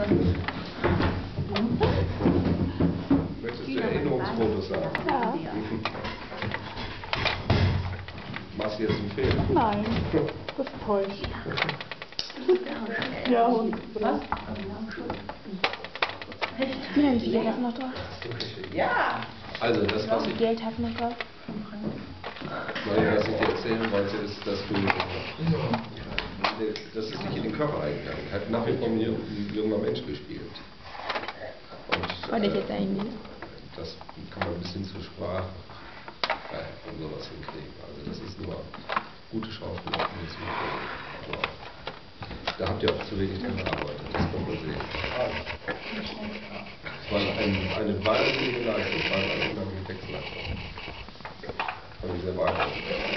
Möchtest du Erinnerungsfotos haben? Ja. Machst du jetzt einen Fehler? Nein, das täuscht. Ja, und was? Ja, wie viel Geld hast du noch drauf? Ja. Also das, was Wie ich, viel Geld hast du noch drauf? was ich dir erzählen wollte, ist, dass es sich in den Körper eingegangen hat. Nach wie vor ein junger Mensch gespielt. Und ich jetzt eigentlich. Das kann man ein bisschen zur Sprache und sowas hinkriegen. Also das ist nur gute Schauspieler. Aber da habt ihr auch zu wenig dran gearbeitet, das kann man sehen. Es war eine wahnsinnige Leistung, es war eine unheimliche Wechselaktion. Fand ich sehr beeindruckend.